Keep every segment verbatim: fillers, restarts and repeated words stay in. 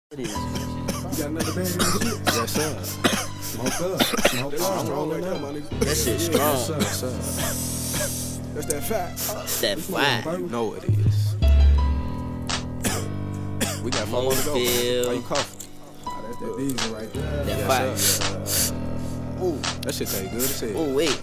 It is. You got another bag of this shit? Yes, sir. Smoke up. Smoke up. I'm rolling up, my nigga. That shit strong. Yes, sir. Yes, sir. That's that fat. It's that fire. You know it is. We got four more to go. Feel. Why you coughing? Ah, that's that diesel right there. That Yes, fire. sir. Ooh, that shit taste good as hell. Oh wait.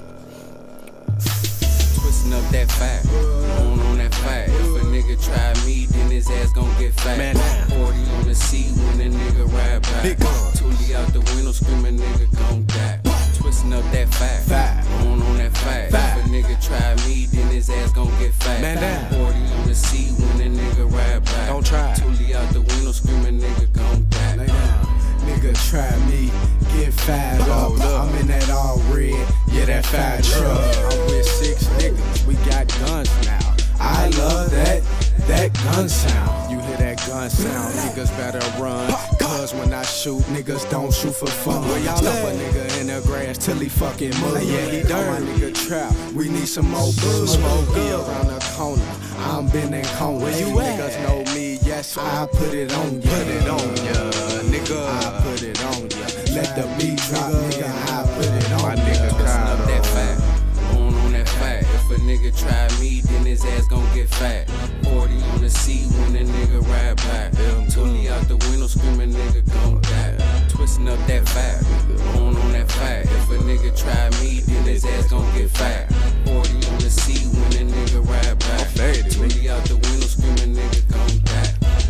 Twisting up that fire, on on that fire. If a nigga try me, then his ass gon' get fat. Man down. forty on the seat when a nigga ride by. Big gun. Toolie out the window screaming, nigga gon' die. Twisting up that fire, Fire. on on that fire. Fire. If a nigga try me, then his ass gon' get fat. Man down. forty on the seat when a nigga ride by. Don't try. Toolie out the window screaming, nigga gon' die. Lay down. Nigga try me, get fired up. Hold up. I'm in that all red, yeah, that fire truck. I'm with six niggas. We got guns now. I love that, that gun sound. You hear that gun sound, niggas better run. Cause when I shoot, Niggas don't shoot for fun. where y'all Stop at? a nigga in the grass till he fucking mud. Yeah, he Come on, dirty. nigga trap. We need some more booze. Smoke He up. around the corner. I'm bending corners. Where you at? Niggas know me, yes, I put it on ya. Put it on ya, nigga. I put it on ya. Let the beat drop, nigga. I put it on My ya. nigga Twisting cried up that fire, on on that fire. If a nigga try me, then his ass gon' get fat. forty on the seat when a nigga ride by. Toolie out the window screaming, nigga gon' die. Twisting up that fire, on on that fire. If a nigga try me, then his ass gon' get fat. forty on the seat when a nigga ride by. faded, Toolie out the window screaming, nigga gon' die.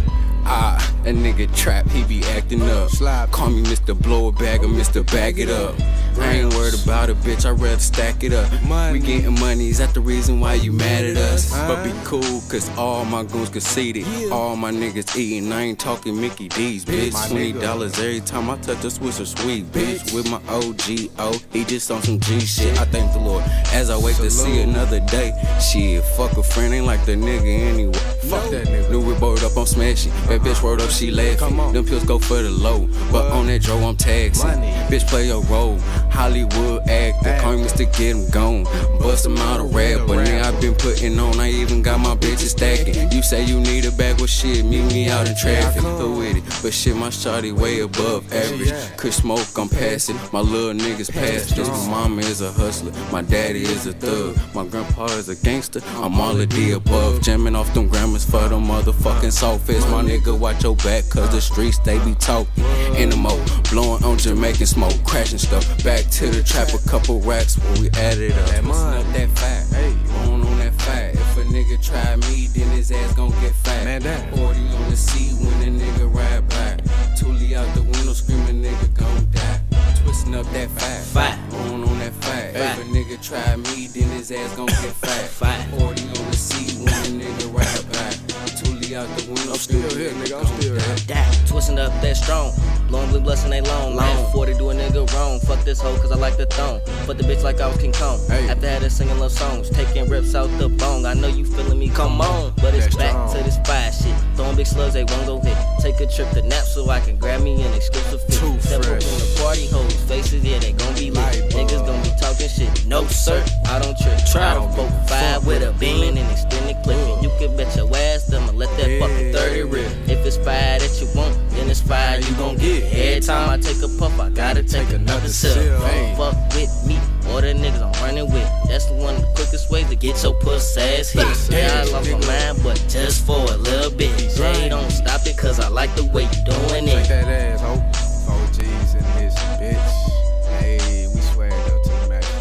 Ah, that nigga trap, he be acting up. Slide. Call me Mister Blow It Bag or Mister Bag It Up. I ain't worried about it, bitch, I'd rather stack it up. Money. We getting money, is that the reason why you mad at us? Huh? But be cool, cause all my goons conceited. Yeah. All my niggas eating, I ain't talking Mickey D's, bitch. My twenty nigga. dollars every time I touch a Swisher Sweet, bitch. With my O G O, he just on some G shit. I thank the Lord as I wait to see Salute. another day. Shit, fuck a friend, ain't like the nigga anyway. Fuck that nigga. New whip word up, I'm smashing. That bitch word up, she laughing. Come on. Them pills go for the low, but What? on that dro, I'm taxing. Money. Bitch, play your role. Hollywood actor, call me Mister Get him gone. Bust him out a rap, but nigga, I been putting on. I even got my bitches stacking. You say you need a bag, well shit, meet me out in traffic. Who with it? But shit, my shawty way above average. at? Kush smoke, I'm passing. My little niggas pass this. My mama is a hustler, my daddy is a thug. My grandpa is a gangster, I'm all of the above. Jamming off them grammars for them motherfucking sophist. My nigga, watch your back, cause the streets they be talking. In the mo, blowing on Jamaican smoke, crashing stuff. Back to the trap, a couple racks where we added up. That Twisting money. up that fire, Hey. on on that fire. If a nigga try me, then his ass gon' get fat. Man down. forty on the seat when a nigga ride by. Toolie out the window screaming, nigga gon' die. Twisting up that fire, Fire. on on that fire. If a nigga try me, then his ass gon' get fat. Fire. forty on the seat when a nigga ride by. Toolie out the window I'm still screaming, here, nigga nigga. I'm gon' still die. here. That twisting up that strong. Blowing blue blessing they long. Man, forty do a nigga wrong. Fuck this hoe cause I like the thong. But the bitch like I was King Kong. Hey. After had her singing love songs, taking rips out the bong. I know you feeling me, come on. But it's That's back strong. to this fire shit. Throwing big slugs, they won't go hit. Take a trip to Nap so I can grab me an exclusive fit. Too Step up on fresh. the party hoes, faces, yeah, they gon' be lit. Light Niggas bulb. gon' be talking shit. No sir, I don't trip. Try I don't to vote fuck five with a with beam and extended clip. And you can bet your ass I'ma let that Yeah. fucking thirty rip. If it's fire that you want, then it's fire you gon' get. Every time I take a puff, I gotta take another sip. sip. Don't Hey. fuck with me or the niggas I'm running with. That's one of the quickest ways to get your puss ass hit. Yeah, I lost my mind, but just for a little bit. Jay, don't stop it, cause I like the way you doing Shake it. that ass, ho. Four G's in this bitch. Hey, we swagged up to the max,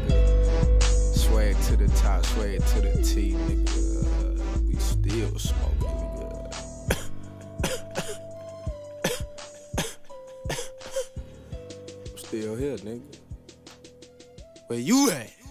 nigga. Swag to the top, swag to the T, nigga. We still smoking, nigga. I'm still here, nigga. Where you at?